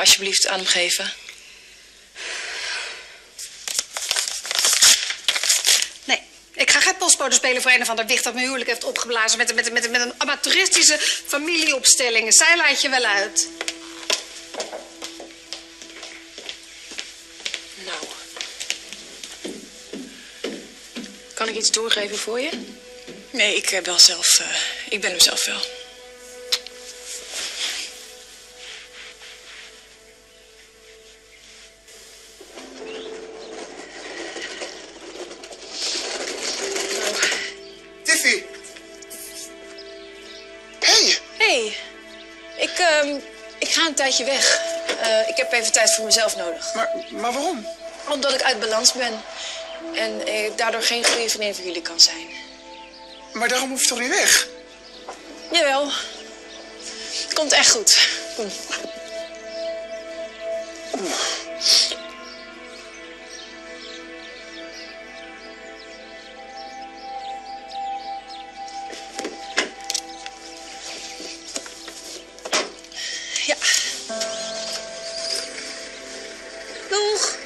alsjeblieft aan hem geven? Nee, ik ga geen postbode spelen voor een of ander wicht dat mijn huwelijk heeft opgeblazen met een amateuristische familieopstelling. Zij laat je wel uit. Nou. Kan ik iets doorgeven voor je? Nee, ik bel zelf. Ik ben hem zelf wel. Tiffy! Hey! Hey, ik ga een tijdje weg. Ik heb even tijd voor mezelf nodig. Maar waarom? Omdat ik uit balans ben. En ik daardoor geen goede vriendin voor jullie kan zijn. Maar daarom hoef je toch niet weg? Jawel. Komt echt goed. Kom. Ja. Doeg.